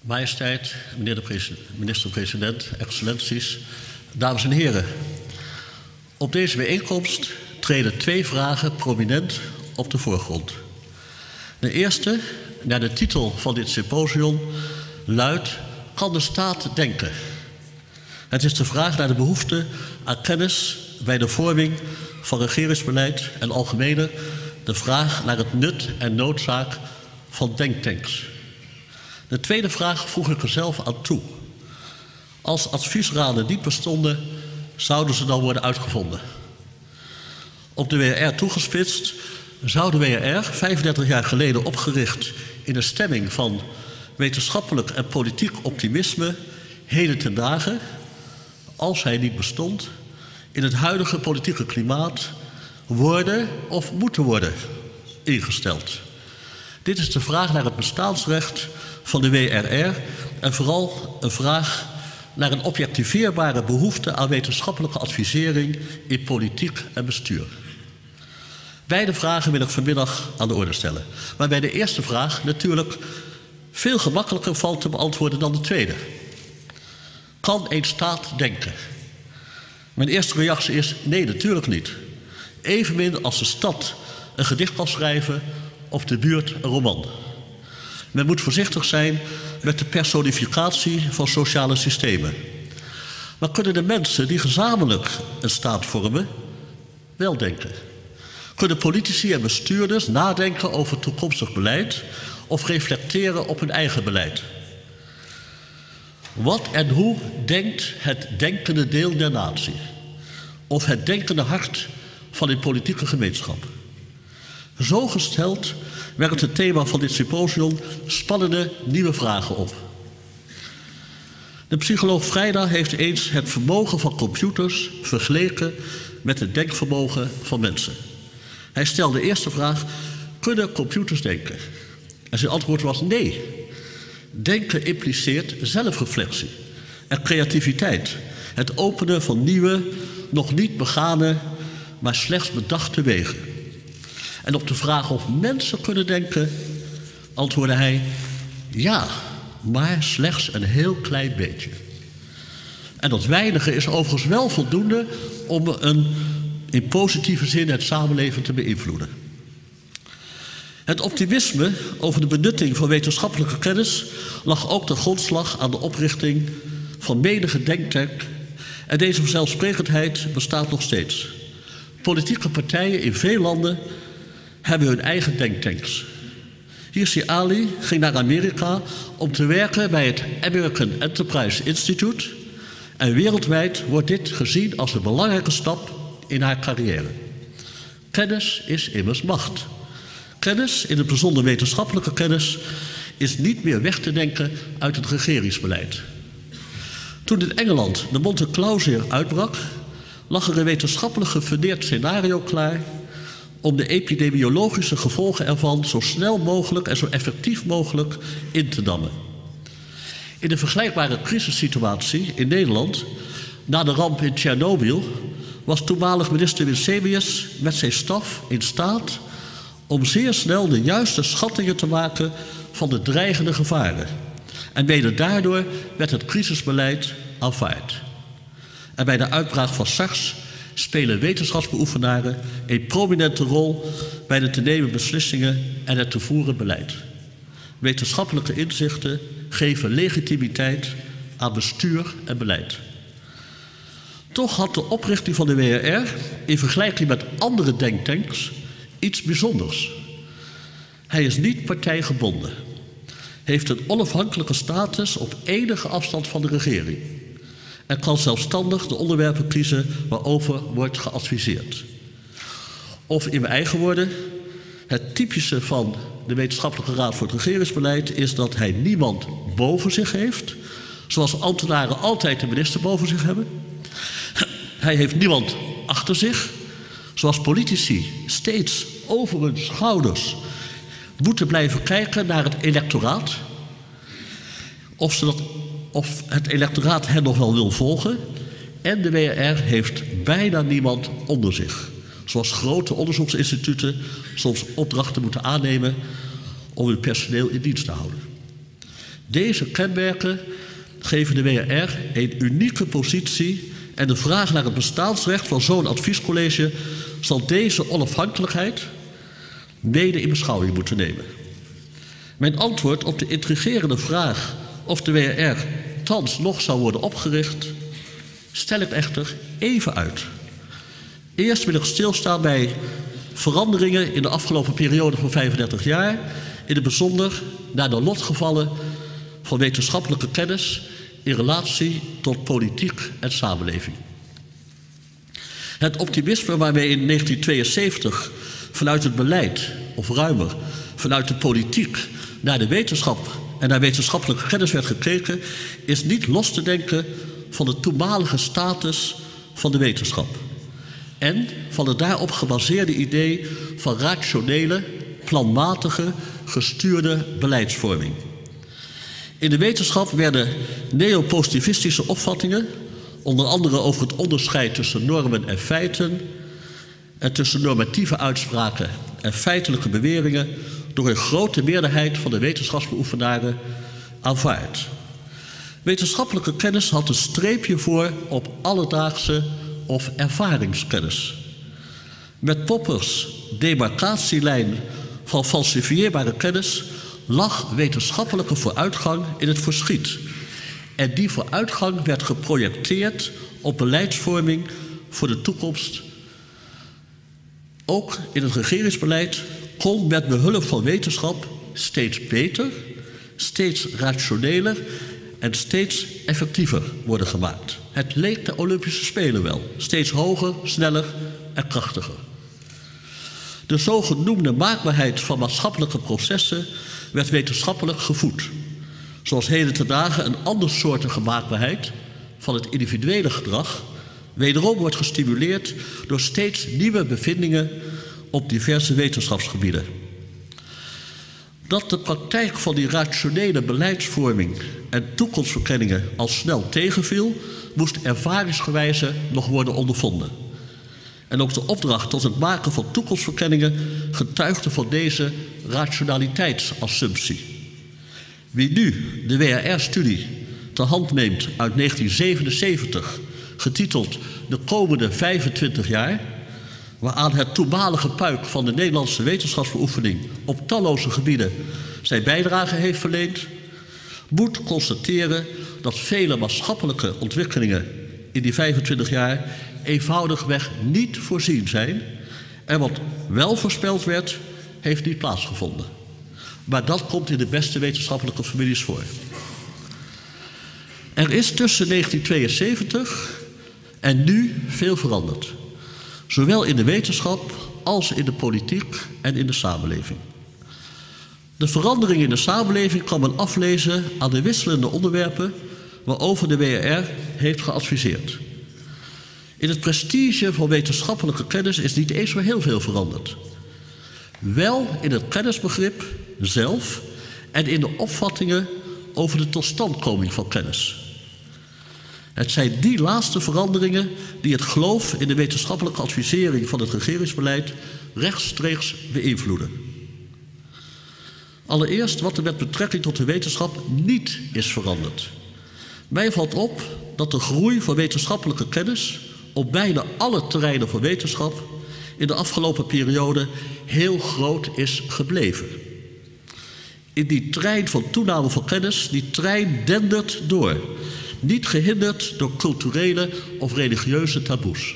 Majesteit, meneer de minister-president, excellenties, dames en heren. Op deze bijeenkomst treden twee vragen prominent op de voorgrond. De eerste, naar de titel van dit symposium, luidt: kan de staat denken? Het is de vraag naar de behoefte aan kennis bij de vorming van regeringsbeleid en algemener de vraag naar het nut en noodzaak van denktanks. De tweede vraag voeg ik er zelf aan toe. Als adviesraden niet bestonden, zouden ze dan worden uitgevonden. Op de WRR toegespitst zou de WRR, 35 jaar geleden opgericht in een stemming van wetenschappelijk en politiek optimisme, heden ten dagen, als hij niet bestond, in het huidige politieke klimaat worden of moeten worden ingesteld. Dit is de vraag naar het bestaansrecht van de WRR en vooral een vraag naar een objectiveerbare behoefte aan wetenschappelijke advisering in politiek en bestuur. Beide vragen wil ik vanmiddag aan de orde stellen. Waarbij de eerste vraag natuurlijk veel gemakkelijker valt te beantwoorden dan de tweede. Kan een staat denken? Mijn eerste reactie is: nee, natuurlijk niet. Evenmin als de stad een gedicht kan schrijven of de buurt een roman. Men moet voorzichtig zijn met de personificatie van sociale systemen. Maar kunnen de mensen die gezamenlijk een staat vormen wel denken? Kunnen politici en bestuurders nadenken over toekomstig beleid of reflecteren op hun eigen beleid? Wat en hoe denkt het denkende deel der natie? Of het denkende hart van een politieke gemeenschap? Zo gesteld werpt het thema van dit symposium spannende nieuwe vragen op. De psycholoog Vrijda heeft eens het vermogen van computers vergeleken met het denkvermogen van mensen. Hij stelde de eerste vraag: kunnen computers denken? En zijn antwoord was nee. Denken impliceert zelfreflectie en creativiteit. Het openen van nieuwe, nog niet begane, maar slechts bedachte wegen. En op de vraag of mensen kunnen denken, antwoordde hij: ja, maar slechts een heel klein beetje. En dat weinige is overigens wel voldoende om in positieve zin het samenleven te beïnvloeden. Het optimisme over de benutting van wetenschappelijke kennis lag ook ten grondslag aan de oprichting van menige denktank. En deze vanzelfsprekendheid bestaat nog steeds. Politieke partijen in veel landen hebben hun eigen denktanks. Hirsi Ali ging naar Amerika om te werken bij het American Enterprise Institute. En wereldwijd wordt dit gezien als een belangrijke stap in haar carrière. Kennis is immers macht. Kennis, in het bijzonder wetenschappelijke kennis, is niet meer weg te denken uit het regeringsbeleid. Toen in Engeland de Monte Clausier uitbrak, lag er een wetenschappelijk gefundeerd scenario klaar om de epidemiologische gevolgen ervan zo snel mogelijk en zo effectief mogelijk in te dammen. In een vergelijkbare crisissituatie in Nederland, na de ramp in Tsjernobyl, was toenmalig minister Winsemius met zijn staf in staat om zeer snel de juiste schattingen te maken van de dreigende gevaren. En mede daardoor werd het crisisbeleid aanvaard. En bij de uitbraak van SARS spelen wetenschapsbeoefenaren een prominente rol bij de te nemen beslissingen en het te voeren beleid. Wetenschappelijke inzichten geven legitimiteit aan bestuur en beleid. Toch had de oprichting van de WRR in vergelijking met andere denktanks iets bijzonders. Hij is niet partijgebonden, heeft een onafhankelijke status op enige afstand van de regering en kan zelfstandig de onderwerpen kiezen waarover wordt geadviseerd. Of in mijn eigen woorden, het typische van de Wetenschappelijke Raad voor het Regeringsbeleid is dat hij niemand boven zich heeft, zoals ambtenaren altijd de minister boven zich hebben. Hij heeft niemand achter zich, zoals politici steeds over hun schouders moeten blijven kijken naar het electoraat. Of het electoraat hen nog wel wil volgen. En de WRR heeft bijna niemand onder zich. Zoals grote onderzoeksinstituten soms opdrachten moeten aannemen om hun personeel in dienst te houden. Deze kenmerken geven de WRR een unieke positie en de vraag naar het bestaansrecht van zo'n adviescollege zal deze onafhankelijkheid mede in beschouwing moeten nemen. Mijn antwoord op de intrigerende vraag of de WRR thans nog zou worden opgericht, stel ik echter even uit. Eerst wil ik stilstaan bij veranderingen in de afgelopen periode van 35 jaar, in het bijzonder naar de lotgevallen van wetenschappelijke kennis in relatie tot politiek en samenleving. Het optimisme waarmee in 1972 vanuit het beleid, of ruimer, vanuit de politiek naar de wetenschap en naar wetenschappelijke kennis werd gekeken, is niet los te denken van de toenmalige status van de wetenschap en van het daarop gebaseerde idee van rationele, planmatige, gestuurde beleidsvorming. In de wetenschap werden neopositivistische opvattingen, onder andere over het onderscheid tussen normen en feiten en tussen normatieve uitspraken en feitelijke beweringen, door een grote meerderheid van de wetenschapsbeoefenaren aanvaard. Wetenschappelijke kennis had een streepje voor op alledaagse of ervaringskennis. Met Poppers demarcatielijn van falsifieerbare kennis lag wetenschappelijke vooruitgang in het verschiet. En die vooruitgang werd geprojecteerd op beleidsvorming voor de toekomst. Ook in het regeringsbeleid kon met behulp van wetenschap steeds beter, steeds rationeler en steeds effectiever worden gemaakt. Het leek de Olympische Spelen wel. Steeds hoger, sneller en krachtiger. De zogenoemde maakbaarheid van maatschappelijke processen werd wetenschappelijk gevoed. Zoals heden ten dagen een andersoortige maakbaarheid van het individuele gedrag wederom wordt gestimuleerd door steeds nieuwe bevindingen op diverse wetenschapsgebieden. Dat de praktijk van die rationele beleidsvorming en toekomstverkenningen al snel tegenviel, moest ervaringsgewijze nog worden ondervonden. En ook de opdracht tot het maken van toekomstverkenningen getuigde van deze rationaliteitsassumptie. Wie nu de WRR-studie ter hand neemt uit 1977, getiteld De komende 25 jaar, waaraan het toenmalige puik van de Nederlandse wetenschapsbeoefening op talloze gebieden zijn bijdrage heeft verleend, moet constateren dat vele maatschappelijke ontwikkelingen in die 25 jaar eenvoudigweg niet voorzien zijn en wat wel voorspeld werd, heeft niet plaatsgevonden. Maar dat komt in de beste wetenschappelijke families voor. Er is tussen 1972 en nu veel veranderd. Zowel in de wetenschap als in de politiek en in de samenleving. De verandering in de samenleving kan men aflezen aan de wisselende onderwerpen waarover de WRR heeft geadviseerd. In het prestige van wetenschappelijke kennis is niet eens zo heel veel veranderd. Wel in het kennisbegrip zelf en in de opvattingen over de totstandkoming van kennis. Het zijn die laatste veranderingen die het geloof in de wetenschappelijke advisering van het regeringsbeleid rechtstreeks beïnvloeden. Allereerst wat er met betrekking tot de wetenschap niet is veranderd. Mij valt op dat de groei van wetenschappelijke kennis op bijna alle terreinen van wetenschap in de afgelopen periode heel groot is gebleven. In die trein van toename van kennis, die trein dendert door. Niet gehinderd door culturele of religieuze taboes.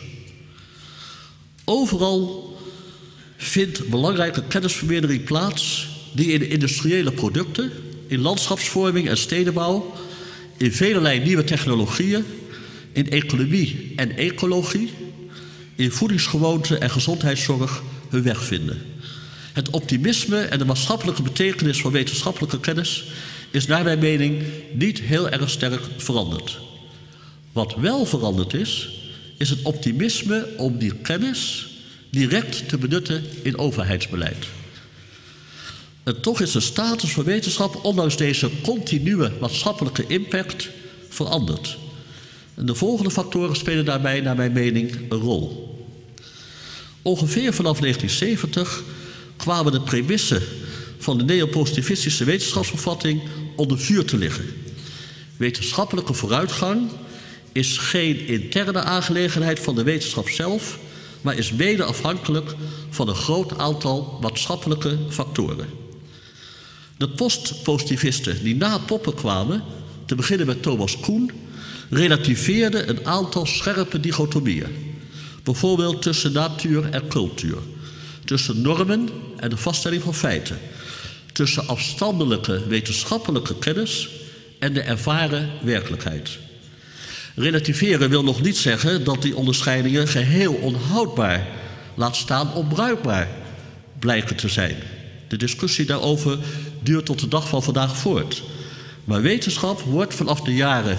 Overal vindt belangrijke kennisvermeerdering plaats die in industriële producten, in landschapsvorming en stedenbouw, in velelei nieuwe technologieën, in economie en ecologie, in voedingsgewoonten en gezondheidszorg hun weg vinden. Het optimisme en de maatschappelijke betekenis van wetenschappelijke kennis is naar mijn mening niet heel erg sterk veranderd. Wat wel veranderd is het optimisme om die kennis direct te benutten in overheidsbeleid. En toch is de status van wetenschap, ondanks deze continue maatschappelijke impact, veranderd. En de volgende factoren spelen daarbij, naar mijn mening, een rol. Ongeveer vanaf 1970 kwamen de premissen van de neopositivistische wetenschapsopvatting onder vuur te liggen. Wetenschappelijke vooruitgang is geen interne aangelegenheid van de wetenschap zelf, maar is mede afhankelijk van een groot aantal maatschappelijke factoren. De postpositivisten die na Popper kwamen, te beginnen met Thomas Kuhn, relativeerden een aantal scherpe dichotomieën. Bijvoorbeeld tussen natuur en cultuur, tussen normen en de vaststelling van feiten, tussen afstandelijke wetenschappelijke kennis en de ervaren werkelijkheid. Relativeren wil nog niet zeggen dat die onderscheidingen geheel onhoudbaar, laat staan onbruikbaar, blijken te zijn. De discussie daarover duurt tot de dag van vandaag voort. Maar wetenschap wordt vanaf de jaren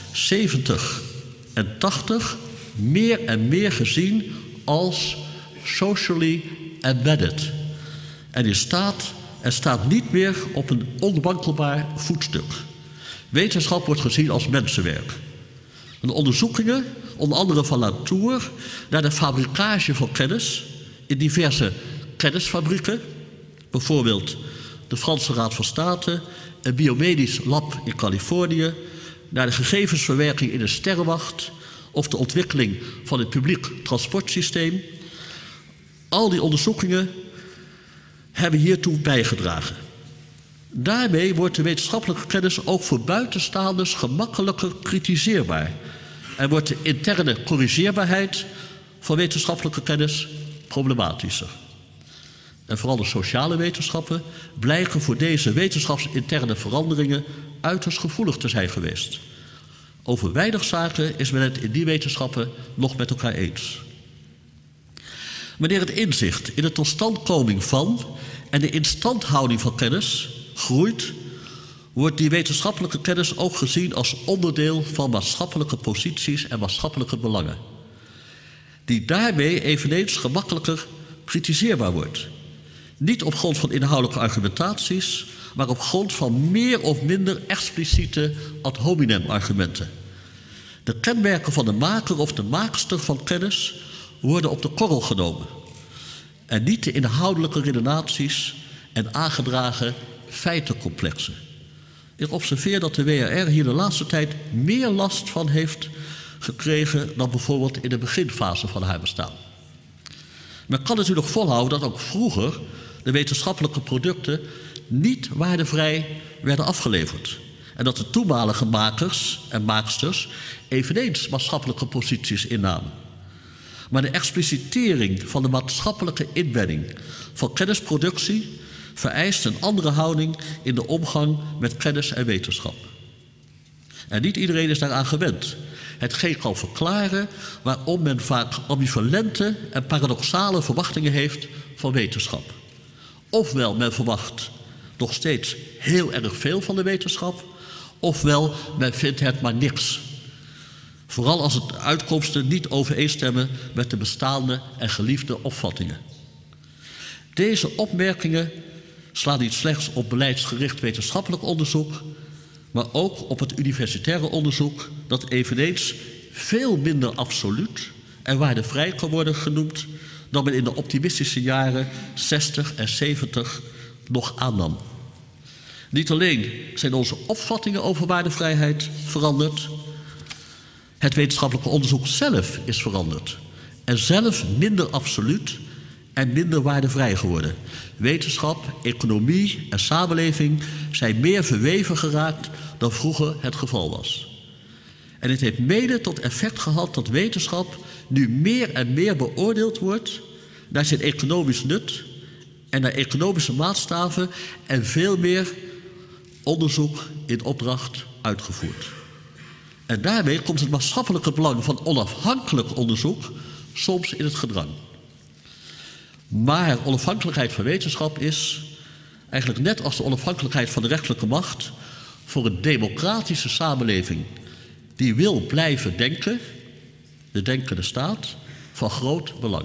70 en 80 meer en meer gezien als socially embedded. En staat niet meer op een onwankelbaar voetstuk. Wetenschap wordt gezien als mensenwerk. De onderzoekingen, onder andere van Latour, naar de fabricage van kennis in diverse kennisfabrieken, bijvoorbeeld de Franse Raad van State, een biomedisch lab in Californië, naar de gegevensverwerking in de sterrenwacht of de ontwikkeling van het publiek transportsysteem. Al die onderzoekingen hebben hiertoe bijgedragen. Daarmee wordt de wetenschappelijke kennis ook voor buitenstaanders gemakkelijker kritiseerbaar en wordt de interne corrigeerbaarheid van wetenschappelijke kennis problematischer. En vooral de sociale wetenschappen blijken voor deze wetenschapsinterne veranderingen uiterst gevoelig te zijn geweest. Over weinig zaken is men het in die wetenschappen nog met elkaar eens. Wanneer het inzicht in de totstandkoming van en de instandhouding van kennis groeit, wordt die wetenschappelijke kennis ook gezien als onderdeel van maatschappelijke posities en maatschappelijke belangen, die daarmee eveneens gemakkelijker kritiseerbaar wordt. Niet op grond van inhoudelijke argumentaties, maar op grond van meer of minder expliciete ad hominem argumenten. De kenmerken van de maker of de maakster van kennis worden op de korrel genomen en niet de inhoudelijke redenaties en aangedragen feitencomplexen. Ik observeer dat de WRR hier de laatste tijd meer last van heeft gekregen dan bijvoorbeeld in de beginfase van haar bestaan. Men kan natuurlijk volhouden dat ook vroeger de wetenschappelijke producten niet waardevrij werden afgeleverd. En dat de toenmalige makers en maaksters eveneens maatschappelijke posities innamen. Maar de explicitering van de maatschappelijke inbedding van kennisproductie vereist een andere houding in de omgang met kennis en wetenschap. En niet iedereen is daaraan gewend. Hetgeen kan verklaren waarom men vaak ambivalente en paradoxale verwachtingen heeft van wetenschap. Ofwel men verwacht nog steeds heel erg veel van de wetenschap, ofwel men vindt het maar niks. Vooral als de uitkomsten niet overeenstemmen met de bestaande en geliefde opvattingen. Deze opmerkingen slaan niet slechts op beleidsgericht wetenschappelijk onderzoek, maar ook op het universitaire onderzoek, dat eveneens veel minder absoluut en waardevrij kan worden genoemd dan men in de optimistische jaren 60 en 70 nog aannam. Niet alleen zijn onze opvattingen over waardevrijheid veranderd, het wetenschappelijke onderzoek zelf is veranderd en zelf minder absoluut en minder waardevrij geworden. Wetenschap, economie en samenleving zijn meer verweven geraakt dan vroeger het geval was. En het heeft mede tot effect gehad dat wetenschap nu meer en meer beoordeeld wordt naar zijn economisch nut en naar economische maatstaven en veel meer onderzoek in opdracht uitgevoerd. En daarmee komt het maatschappelijke belang van onafhankelijk onderzoek soms in het gedrang. Maar onafhankelijkheid van wetenschap is, eigenlijk net als de onafhankelijkheid van de rechterlijke macht, voor een democratische samenleving die wil blijven denken, de denkende staat, van groot belang.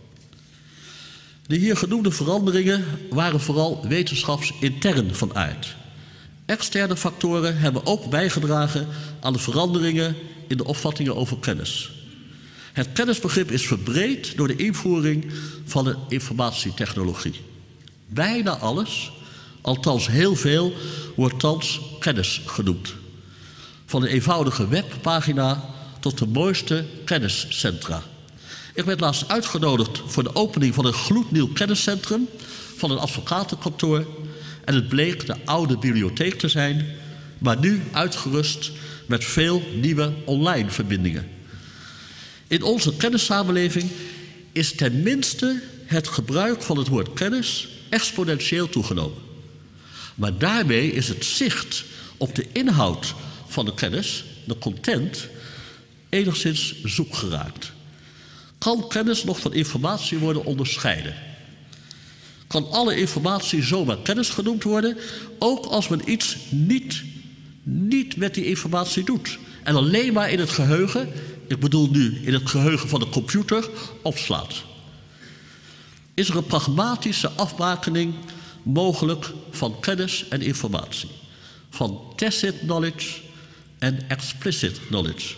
De hier genoemde veranderingen waren vooral wetenschapsintern van aard. Externe factoren hebben ook bijgedragen aan de veranderingen in de opvattingen over kennis. Het kennisbegrip is verbreed door de invoering van de informatietechnologie. Bijna alles Althans, heel veel wordt thans kennis genoemd. Van een eenvoudige webpagina tot de mooiste kenniscentra. Ik werd laatst uitgenodigd voor de opening van een gloednieuw kenniscentrum van een advocatenkantoor. En het bleek de oude bibliotheek te zijn, maar nu uitgerust met veel nieuwe online verbindingen. In onze kennissamenleving is tenminste het gebruik van het woord kennis exponentieel toegenomen. Maar daarmee is het zicht op de inhoud van de kennis, de content, enigszins zoek geraakt. Kan kennis nog van informatie worden onderscheiden? Kan alle informatie zomaar kennis genoemd worden, ook als men iets niet met die informatie doet en alleen maar in het geheugen, ik bedoel nu in het geheugen van de computer, opslaat? Is er een pragmatische afbakening mogelijk van kennis en informatie? Van tacit knowledge en explicit knowledge.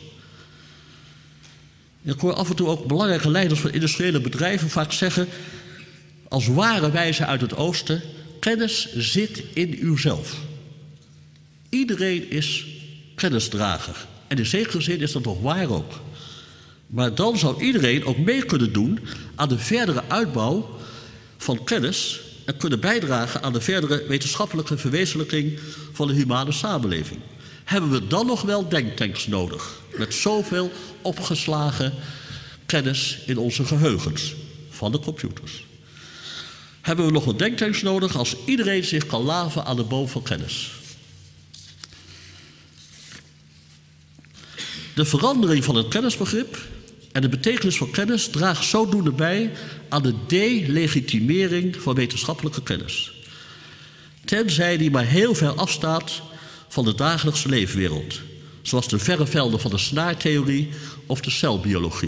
Ik hoor af en toe ook belangrijke leiders van industriële bedrijven vaak zeggen, als ware wijze uit het oosten, kennis zit in uzelf. Iedereen is kennisdrager. En in zekere zin is dat toch waar ook. Maar dan zou iedereen ook mee kunnen doen aan de verdere uitbouw van kennis en kunnen bijdragen aan de verdere wetenschappelijke verwezenlijking van de humane samenleving. Hebben we dan nog wel denktanks nodig? Met zoveel opgeslagen kennis in onze geheugens van de computers. Hebben we nog wel denktanks nodig als iedereen zich kan laven aan de boom van kennis? De verandering van het kennisbegrip en de betekenis van kennis draagt zodoende bij aan de delegitimering van wetenschappelijke kennis. Tenzij die maar heel ver afstaat van de dagelijkse leefwereld, zoals de verre velden van de snaartheorie of de celbiologie.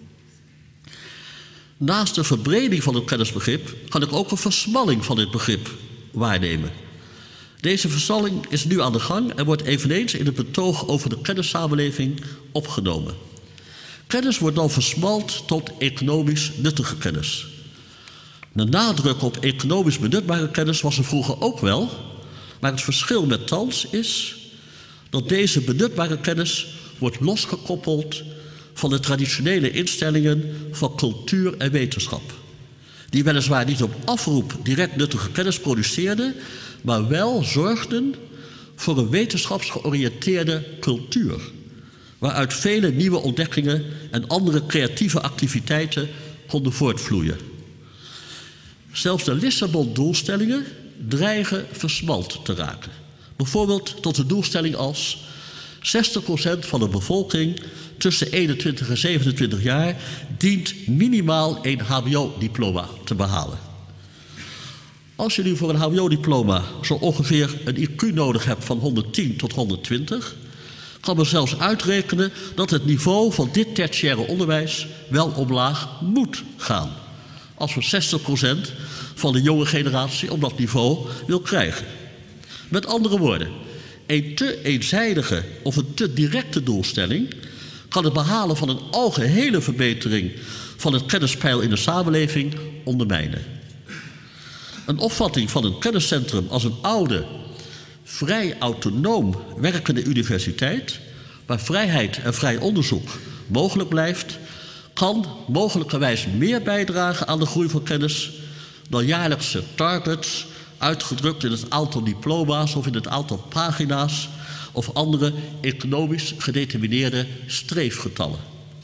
Naast de verbreding van het kennisbegrip kan ik ook een versmalling van dit begrip waarnemen. Deze versmalling is nu aan de gang en wordt eveneens in het betoog over de kennissamenleving opgenomen. Kennis wordt dan versmald tot economisch nuttige kennis. De nadruk op economisch benutbare kennis was er vroeger ook wel, maar het verschil met thans is dat deze benutbare kennis wordt losgekoppeld van de traditionele instellingen van cultuur en wetenschap. Die weliswaar niet op afroep direct nuttige kennis produceerden, maar wel zorgden voor een wetenschapsgeoriënteerde cultuur, waaruit vele nieuwe ontdekkingen en andere creatieve activiteiten konden voortvloeien. Zelfs de Lissabon-doelstellingen dreigen versmalt te raken. Bijvoorbeeld tot de doelstelling als 60% van de bevolking tussen 21 en 27 jaar dient minimaal een hbo-diploma te behalen. Als je nu voor een hbo-diploma zo ongeveer een IQ nodig hebt van 110 tot 120... kan men zelfs uitrekenen dat het niveau van dit tertiaire onderwijs wel omlaag moet gaan. Als we 60% van de jonge generatie op dat niveau wil krijgen. Met andere woorden, een te eenzijdige of een te directe doelstelling kan het behalen van een algehele verbetering van het kennispeil in de samenleving ondermijnen. Een opvatting van een kenniscentrum als een oude, vrij autonoom werkende universiteit, waar vrijheid en vrij onderzoek mogelijk blijft, kan mogelijkerwijs meer bijdragen aan de groei van kennis dan jaarlijkse targets, uitgedrukt in het aantal diploma's of in het aantal pagina's of andere economisch gedetermineerde streefgetallen.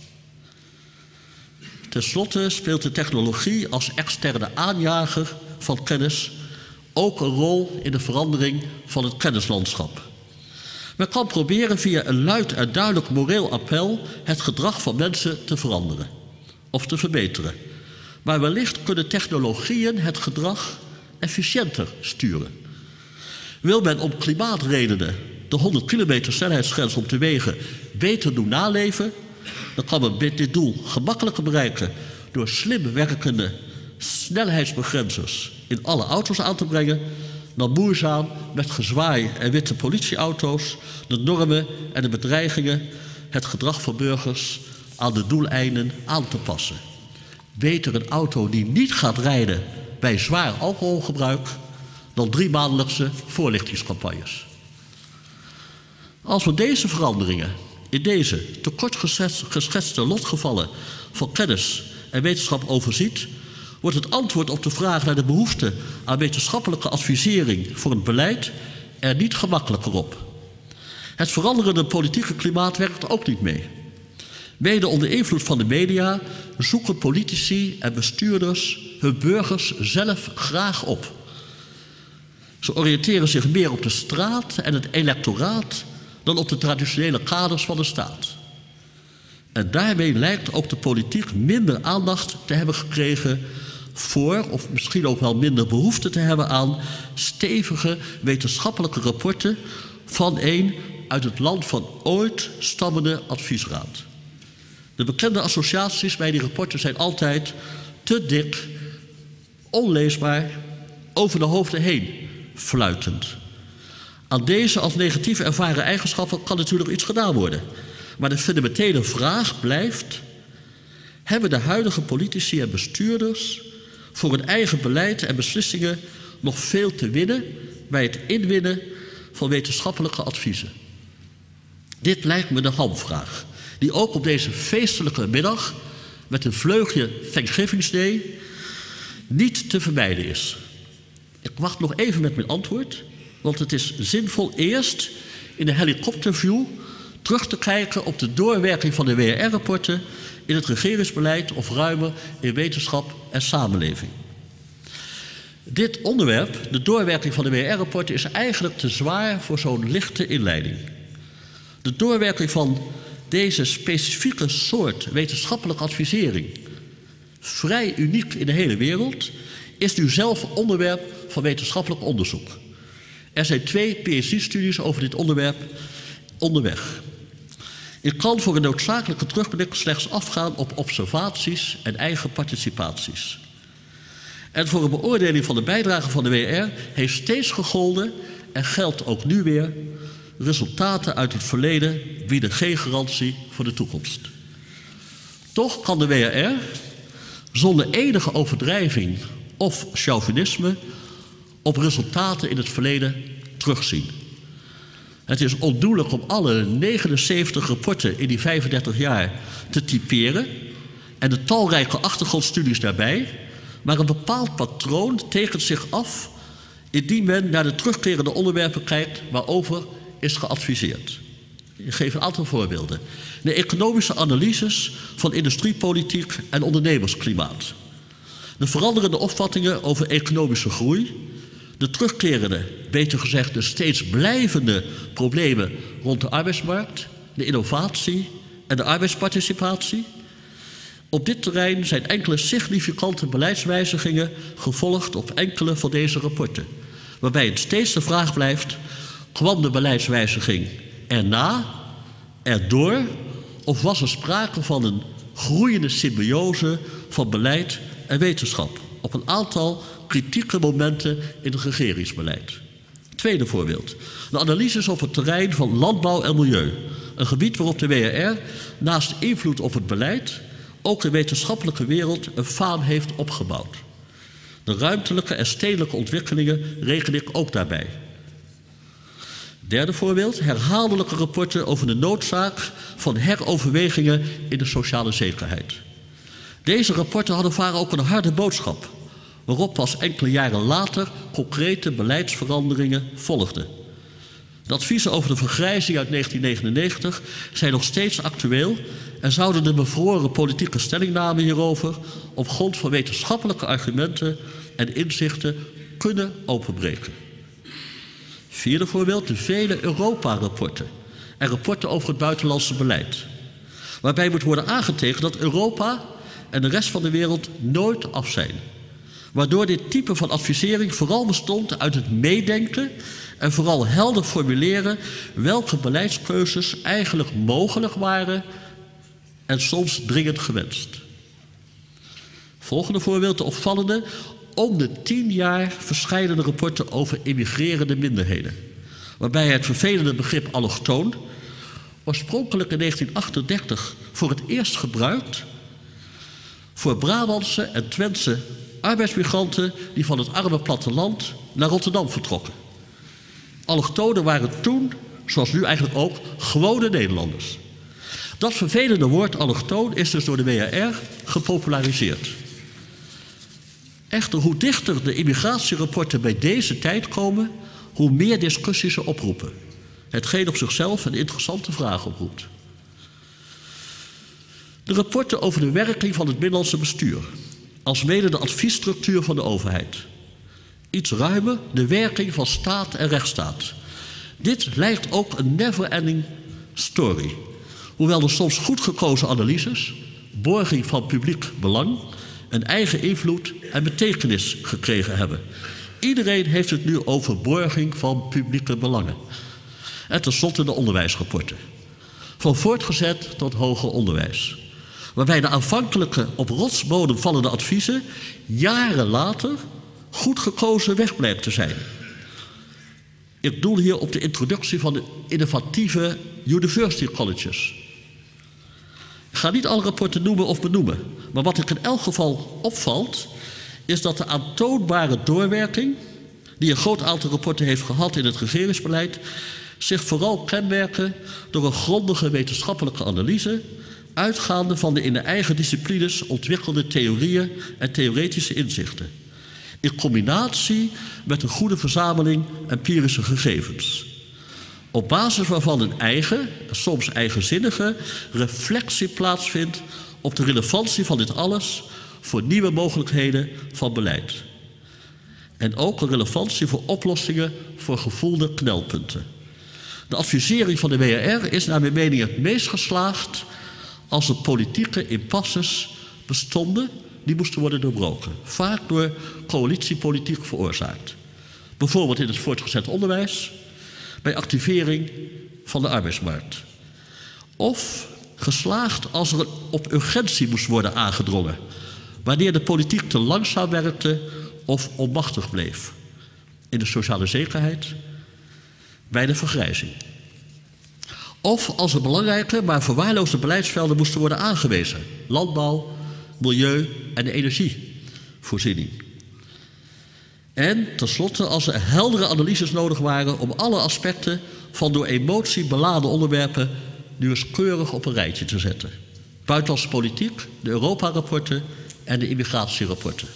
Ten slotte speelt de technologie als externe aanjager van kennis ook een rol in de verandering van het kennislandschap. Men kan proberen via een luid en duidelijk moreel appel het gedrag van mensen te veranderen of te verbeteren. Maar wellicht kunnen technologieën het gedrag efficiënter sturen. Wil men om klimaatredenen de 100 kilometer snelheidsgrens op de wegen beter doen naleven, dan kan men dit doel gemakkelijker bereiken door slim werkende snelheidsbegrenzers in alle auto's aan te brengen, dan moeizaam met gezwaai en witte politieauto's de normen en de bedreigingen het gedrag van burgers aan de doeleinden aan te passen. Beter een auto die niet gaat rijden bij zwaar alcoholgebruik dan 3-maandelijkse voorlichtingscampagnes. Als we deze veranderingen in deze tekort geschetste lotgevallen van kennis en wetenschap overziet, wordt het antwoord op de vraag naar de behoefte aan wetenschappelijke advisering voor het beleid er niet gemakkelijker op. Het veranderende politieke klimaat werkt ook niet mee. Mede onder invloed van de media zoeken politici en bestuurders hun burgers zelf graag op. Ze oriënteren zich meer op de straat en het electoraat dan op de traditionele kaders van de staat. En daarmee lijkt ook de politiek minder aandacht te hebben gekregen voor, of misschien ook wel minder behoefte te hebben aan, stevige wetenschappelijke rapporten van een uit het land van ooit stammende adviesraad. De bekende associaties bij die rapporten zijn altijd te dik, onleesbaar, over de hoofden heen fluitend. Aan deze als negatief ervaren eigenschappen kan natuurlijk iets gedaan worden. Maar de fundamentele vraag blijft: hebben de huidige politici en bestuurders voor hun eigen beleid en beslissingen nog veel te winnen bij het inwinnen van wetenschappelijke adviezen? Dit lijkt me de hamvraag, die ook op deze feestelijke middag met een vleugje Thanksgiving Day niet te vermijden is. Ik wacht nog even met mijn antwoord, want het is zinvol eerst in de helikopterview terug te kijken op de doorwerking van de WRR-rapporten in het regeringsbeleid of ruimer in wetenschap en samenleving. Dit onderwerp, de doorwerking van de WRR-rapporten, is eigenlijk te zwaar voor zo'n lichte inleiding. De doorwerking van deze specifieke soort wetenschappelijke advisering, vrij uniek in de hele wereld, is nu zelf onderwerp van wetenschappelijk onderzoek. Er zijn 2 PhD-studies over dit onderwerp onderweg. Ik kan voor een noodzakelijke terugblik slechts afgaan op observaties en eigen participaties. En voor een beoordeling van de bijdrage van de WR heeft steeds gegolden, en geldt ook nu weer, resultaten uit het verleden bieden geen garantie voor de toekomst. Toch kan de WRR zonder enige overdrijving of chauvinisme op resultaten in het verleden terugzien. Het is ondoenlijk om alle 79 rapporten in die 35 jaar te typeren en de talrijke achtergrondstudies daarbij, maar een bepaald patroon tekent zich af indien men naar de terugkerende onderwerpen kijkt waarover is geadviseerd. Ik geef een aantal voorbeelden. De economische analyses van industriepolitiek en ondernemersklimaat. De veranderende opvattingen over economische groei. De terugkerende, beter gezegd de steeds blijvende problemen rond de arbeidsmarkt, de innovatie en de arbeidsparticipatie. Op dit terrein zijn enkele significante beleidswijzigingen gevolgd op enkele van deze rapporten, waarbij het steeds de vraag blijft: kwam de beleidswijziging erna, erdoor, of was er sprake van een groeiende symbiose van beleid en wetenschap op een aantal kritieke momenten in het regeringsbeleid? Tweede voorbeeld. De analyses op het terrein van landbouw en milieu. Een gebied waarop de WRR naast invloed op het beleid ook de wetenschappelijke wereld een faam heeft opgebouwd. De ruimtelijke en stedelijke ontwikkelingen reken ik ook daarbij. Derde voorbeeld. Herhaaldelijke rapporten over de noodzaak van heroverwegingen in de sociale zekerheid. Deze rapporten hadden vaak ook een harde boodschap, waarop pas enkele jaren later concrete beleidsveranderingen volgden. De adviezen over de vergrijzing uit 1999 zijn nog steeds actueel en zouden de bevroren politieke stellingnamen hierover op grond van wetenschappelijke argumenten en inzichten kunnen openbreken. Vierde voorbeeld, de vele Europa-rapporten en rapporten over het buitenlandse beleid, waarbij moet worden aangetekend dat Europa en de rest van de wereld nooit af zijn. Waardoor dit type van advisering vooral bestond uit het meedenken en vooral helder formuleren welke beleidskeuzes eigenlijk mogelijk waren en soms dringend gewenst. Volgende voorbeeld, de opvallende, om de 10 jaar verschillende rapporten over immigrerende minderheden, waarbij het vervelende begrip allochtoon, oorspronkelijk in 1938 voor het eerst gebruikt voor Brabantse en Twentse arbeidsmigranten die van het arme platteland naar Rotterdam vertrokken. Allochtonen waren toen, zoals nu eigenlijk ook, gewone Nederlanders. Dat vervelende woord allochtoon is dus door de WRR gepopulariseerd. Echter, hoe dichter de immigratierapporten bij deze tijd komen, hoe meer discussies ze oproepen. Hetgeen op zichzelf een interessante vraag oproept. De rapporten over de werking van het binnenlandse bestuur, alsmede de adviesstructuur van de overheid. Iets ruimer de werking van staat en rechtsstaat. Dit lijkt ook een never-ending story. Hoewel er soms goed gekozen analyses, borging van publiek belang, een eigen invloed en betekenis gekregen hebben. Iedereen heeft het nu over borging van publieke belangen. En tenslotte de onderwijsrapporten. Van voortgezet tot hoger onderwijs. Waarbij de aanvankelijke op rotsbodem vallende adviezen jaren later goed gekozen weg blijkt te zijn. Ik doel hier op de introductie van de innovatieve university colleges. Ik ga niet alle rapporten noemen of benoemen, maar wat ik in elk geval opvalt, is dat de aantoonbare doorwerking, die een groot aantal rapporten heeft gehad in het regeringsbeleid, zich vooral kenmerken door een grondige wetenschappelijke analyse, uitgaande van de in de eigen disciplines ontwikkelde theorieën en theoretische inzichten, in combinatie met een goede verzameling empirische gegevens, op basis waarvan een eigen, soms eigenzinnige, reflectie plaatsvindt op de relevantie van dit alles voor nieuwe mogelijkheden van beleid. En ook een relevantie voor oplossingen voor gevoelde knelpunten. De advisering van de WRR is naar mijn mening het meest geslaagd als er politieke impasses bestonden die moesten worden doorbroken. Vaak door coalitiepolitiek veroorzaakt. Bijvoorbeeld in het voortgezet onderwijs, bij activering van de arbeidsmarkt. Of geslaagd als er op urgentie moest worden aangedrongen, wanneer de politiek te langzaam werkte of onmachtig bleef. In de sociale zekerheid, bij de vergrijzing. Of als er belangrijke, maar verwaarloosde beleidsvelden moesten worden aangewezen. Landbouw, milieu en de energievoorziening. En tenslotte als er heldere analyses nodig waren om alle aspecten van door emotie beladen onderwerpen nu eens keurig op een rijtje te zetten. Buitenlandse politiek, de Europa-rapporten en de immigratierapporten.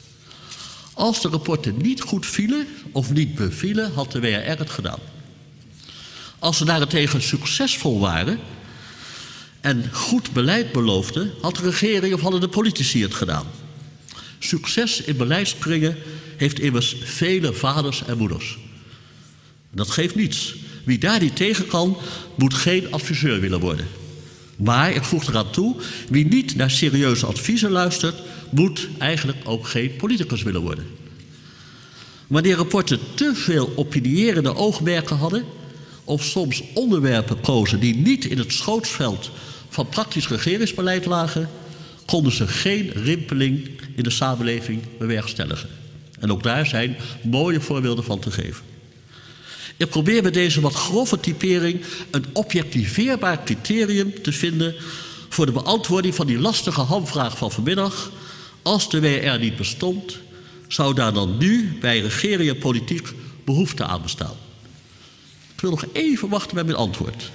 Als de rapporten niet goed vielen of niet bevielen, had de WRR het gedaan. Als ze daarentegen succesvol waren en goed beleid beloofden, had de regering of hadden de politici het gedaan. Succes in beleidskringen heeft immers vele vaders en moeders. Dat geeft niets. Wie daar niet tegen kan, moet geen adviseur willen worden. Maar, ik voeg eraan toe, wie niet naar serieuze adviezen luistert, moet eigenlijk ook geen politicus willen worden. Wanneer rapporten te veel opinierende oogmerken hadden, of soms onderwerpen kozen die niet in het schootsveld van praktisch regeringsbeleid lagen, konden ze geen rimpeling in de samenleving bewerkstelligen. En ook daar zijn mooie voorbeelden van te geven. Ik probeer met deze wat grove typering een objectiveerbaar criterium te vinden voor de beantwoording van die lastige hamvraag van vanmiddag. Als de WRR niet bestond, zou daar dan nu bij regering en politiek behoefte aan bestaan? Ik wil nog even wachten met mijn antwoord.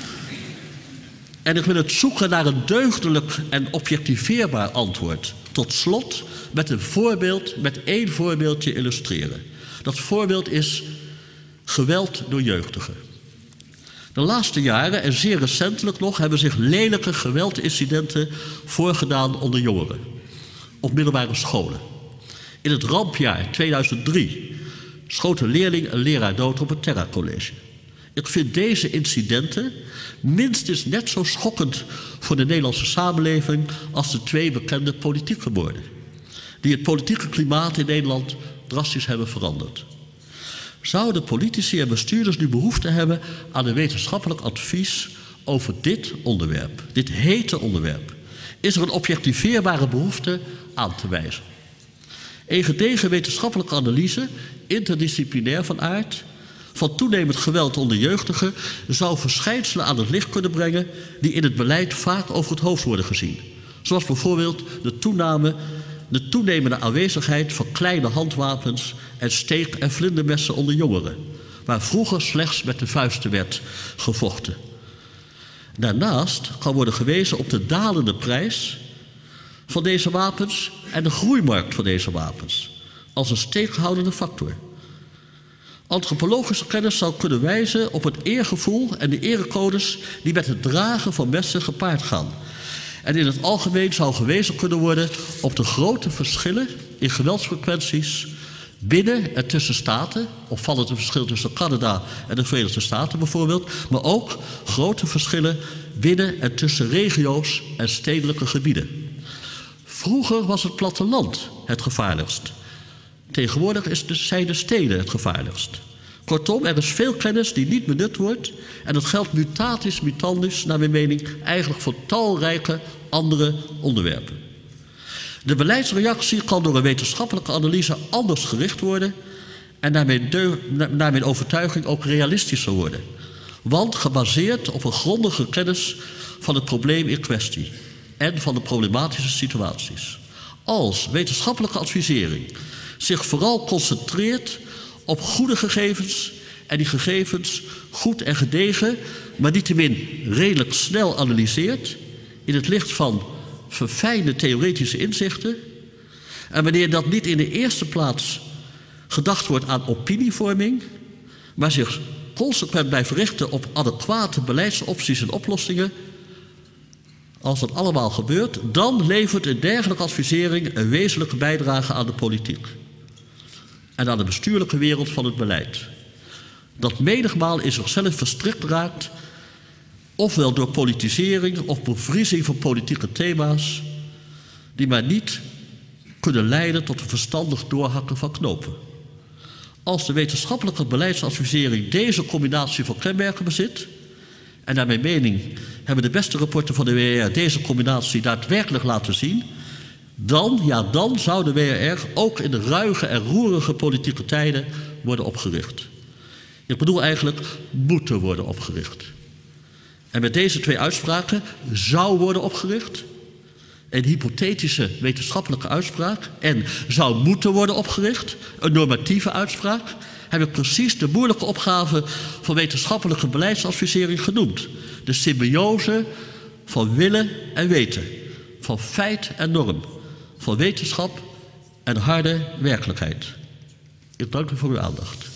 En ik wil het zoeken naar een deugdelijk en objectiveerbaar antwoord. Tot slot met één voorbeeldje illustreren. Dat voorbeeld is geweld door jeugdigen. De laatste jaren, en zeer recentelijk nog, hebben zich lelijke geweldincidenten voorgedaan onder jongeren. Op middelbare scholen. In het rampjaar 2003 schoot een leerling een leraar dood op het Terra College. Ik vind deze incidenten minstens net zo schokkend voor de Nederlandse samenleving als de twee bekende politieke moorden, die het politieke klimaat in Nederland drastisch hebben veranderd. Zouden politici en bestuurders nu behoefte hebben aan een wetenschappelijk advies over dit onderwerp, dit hete onderwerp? Is er een objectiveerbare behoefte aan te wijzen? Een gedegen wetenschappelijke analyse, interdisciplinair van aard, van toenemend geweld onder jeugdigen zou verschijnselen aan het licht kunnen brengen die in het beleid vaak over het hoofd worden gezien. Zoals bijvoorbeeld de toename de toenemende aanwezigheid van kleine handwapens en steek- en vlindermessen onder jongeren, waar vroeger slechts met de vuisten werd gevochten. Daarnaast kan worden gewezen op de dalende prijs van deze wapens en de groeimarkt van deze wapens als een steekhoudende factor. Antropologische kennis zou kunnen wijzen op het eergevoel en de erecodes die met het dragen van messen gepaard gaan. En in het algemeen zou gewezen kunnen worden op de grote verschillen in geweldsfrequenties binnen en tussen staten, opvallend het verschil tussen Canada en de Verenigde Staten bijvoorbeeld, maar ook grote verschillen binnen en tussen regio's en stedelijke gebieden. Vroeger was het platteland het gevaarlijkst. Tegenwoordig zijn de steden het gevaarlijkst. Kortom, er is veel kennis die niet benut wordt en dat geldt mutatis mutandis, naar mijn mening, eigenlijk voor talrijke andere onderwerpen. De beleidsreactie kan door een wetenschappelijke analyse anders gericht worden en naar mijn overtuiging ook realistischer worden. Want gebaseerd op een grondige kennis van het probleem in kwestie en van de problematische situaties. Als wetenschappelijke advisering zich vooral concentreert op goede gegevens en die gegevens goed en gedegen, maar niettemin redelijk snel analyseert in het licht van verfijnde theoretische inzichten. En wanneer dat niet in de eerste plaats gedacht wordt aan opinievorming, maar zich consequent blijft richten op adequate beleidsopties en oplossingen, als dat allemaal gebeurt, dan levert een dergelijke advisering een wezenlijke bijdrage aan de politiek en aan de bestuurlijke wereld van het beleid, dat menigmaal in zichzelf verstrikt raakt, ofwel door politisering of bevriezing van politieke thema's, die maar niet kunnen leiden tot een verstandig doorhakken van knopen. Als de wetenschappelijke beleidsadvisering deze combinatie van kenmerken bezit, en naar mijn mening hebben de beste rapporten van de WRR deze combinatie daadwerkelijk laten zien, dan zou de WRR ook in de ruige en roerige politieke tijden worden opgericht. Ik bedoel eigenlijk moeten worden opgericht. En met deze twee uitspraken zou worden opgericht, een hypothetische wetenschappelijke uitspraak, en zou moeten worden opgericht, een normatieve uitspraak, heb ik precies de moeilijke opgave van wetenschappelijke beleidsadvisering genoemd. De symbiose van willen en weten, van feit en norm, van wetenschap en harde werkelijkheid. Ik dank u voor uw aandacht.